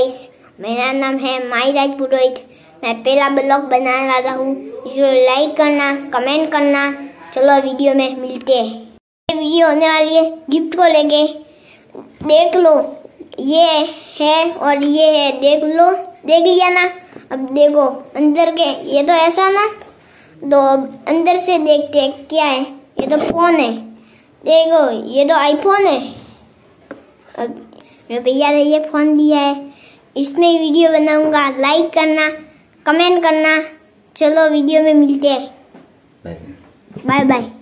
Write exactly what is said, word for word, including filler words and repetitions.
Guys, मेरा नाम है माई राज पुरोहित। मैं पहला ब्लॉग बनाने वाला हूँ। इसको लाइक करना, कमेंट करना। चलो वीडियो में मिलते हैं। ये वीडियो होने वाली है गिफ्ट को लेके। देख लो, ये है और ये है। देख लो, देख लिया ना। अब देखो अंदर के, ये तो ऐसा ना, तो अंदर से देखते हैं क्या है। ये तो फोन है, देखो ये तो आईफोन है। अब मेरे भैया ने ये फोन दिया है, इसमें वीडियो बनाऊंगा। लाइक करना, कमेंट करना। चलो वीडियो में मिलते हैं। Bye bye.